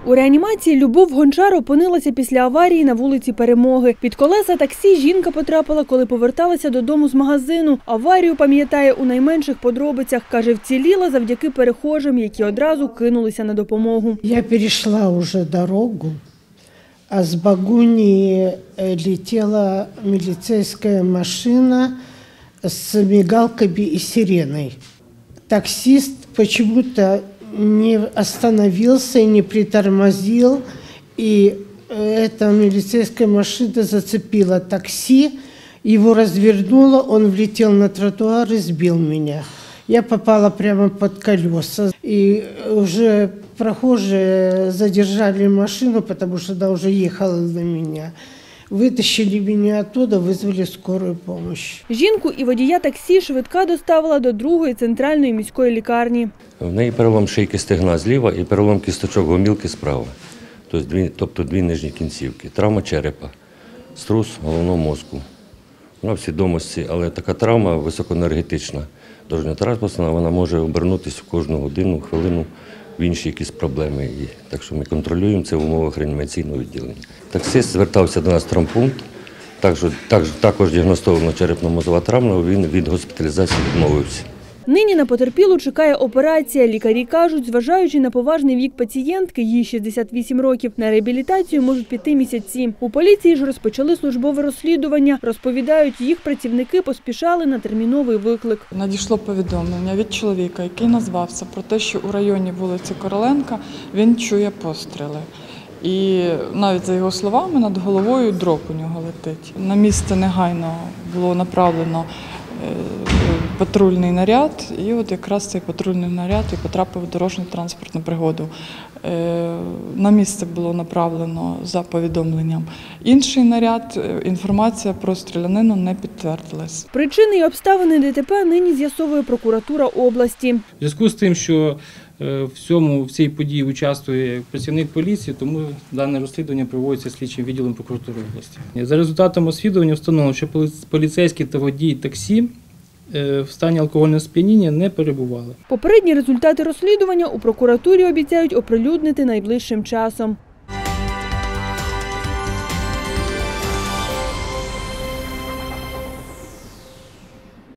У реанімації Любов Гончар опинилася після аварії на вулиці Перемоги. Під колеса таксі жінка потрапила, коли поверталася додому з магазину. Аварію пам'ятає у найменших подробицях. Каже, вціліла завдяки перехожим, які одразу кинулися на допомогу. Я перейшла вже дорогу, а з багуні летіла міліцейська машина з мигалками і сиреною. Таксист почему-то не остановился, не притормозил, и эта милицейская машина зацепила такси, его развернуло, он влетел на тротуар и сбил меня. Я попала прямо под колеса, и уже прохожие задержали машину, потому что она уже ехала на меня. Витащили мене оттуда, визвали скорую помощь. Жінку і водія таксі швидка доставила до 2-ї центральної міської лікарні. В неї перелом шийки стегна зліва і перелом кісточок гомілки справа, тобто дві нижні кінцівки. Травма черепа, струс головного мозку. Вона в свідомості, але така травма високоенергетична, дорожньо-транспортна, вона може обернутися кожну годину, хвилину в інші якісь проблеми. Так що ми контролюємо це в умовах реанімаційного відділення. Таксист звертався до нас в травмпункт, також діагностована черепно-мозова травма, він від госпіталізації відмовився. Нині на потерпілу чекає операція. Лікарі кажуть, зважаючи на поважний вік пацієнтки, їй 68 років, на реабілітацію можуть піти місяці. У поліції ж розпочали службове розслідування. Розповідають, їх працівники поспішали на терміновий виклик. Надійшло повідомлення від чоловіка, який назвався про те, що у районі вулиці Короленка він чує постріли. І навіть за його словами, над головою дроб у нього летить. На місце негайно було направлено патрульний наряд, і от якраз цей патрульний наряд і потрапив в дорожньо-транспортну пригоду. На місце було направлено за повідомленням інший наряд, інформація про стрілянину не підтвердилась. Причини і обставини ДТП нині з'ясовує прокуратура області. В зв'язку з тим, що в цій події участвує працівник поліції, тому дане розслідування проводиться слідчим відділом прокуратури області. За результатом розслідування встановлено, що поліцейські та водій таксі в стані алкогольного сп'яніння не перебували. Попередні результати розслідування у прокуратурі обіцяють оприлюднити найближчим часом.